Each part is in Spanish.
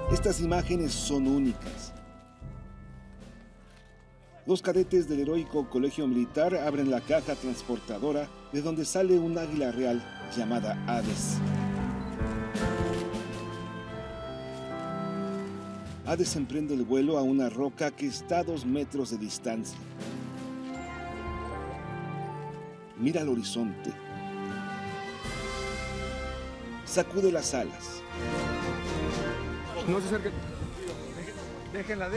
Estas imágenes son únicas. Dos cadetes del heroico Colegio Militar abren la caja transportadora de donde sale un águila real llamada Hades. Hades emprende el vuelo a una roca que está a 2 metros de distancia. Mira al horizonte. Sacude las alas. No se acerquen. Déjenla.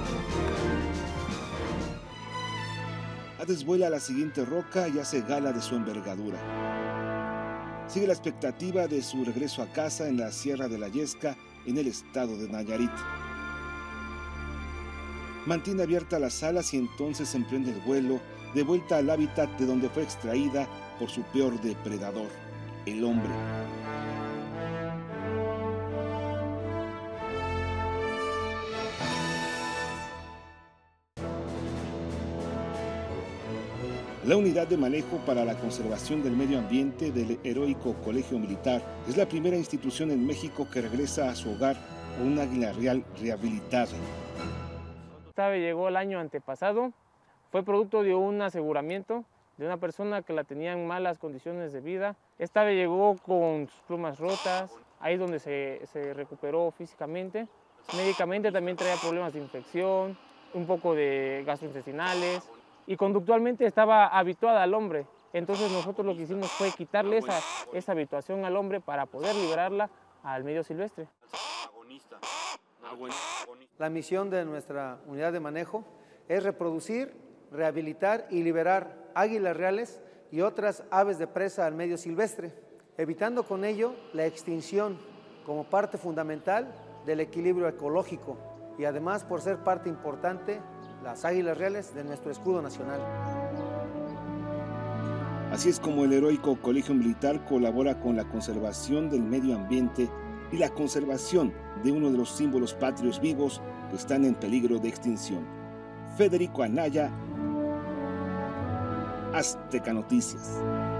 Hades vuela a la siguiente roca y hace gala de su envergadura. Sigue la expectativa de su regreso a casa en la Sierra de la Yesca, en el estado de Nayarit. Mantiene abiertas las alas y entonces emprende el vuelo de vuelta al hábitat de donde fue extraída por su peor depredador, el hombre. La Unidad de Manejo para la Conservación del Medio Ambiente del heroico Colegio Militar es la primera institución en México que regresa a su hogar con un águila real rehabilitada. Esta ave llegó el año antepasado, fue producto de un aseguramiento de una persona que la tenía en malas condiciones de vida. Esta ave llegó con sus plumas rotas, ahí es donde se recuperó físicamente. Médicamente también traía problemas de infección, un poco de gastrointestinales, y conductualmente estaba habituada al hombre. Entonces nosotros lo que hicimos fue quitarle esa habituación al hombre para poder liberarla al medio silvestre. La misión de nuestra unidad de manejo es reproducir, rehabilitar y liberar águilas reales y otras aves de presa al medio silvestre, evitando con ello la extinción como parte fundamental del equilibrio ecológico y además por ser parte importante las águilas reales de nuestro escudo nacional. Así es como el heroico Colegio Militar colabora con la conservación del medio ambiente y la conservación de uno de los símbolos patrios vivos que están en peligro de extinción. Federico Anaya, Azteca Noticias.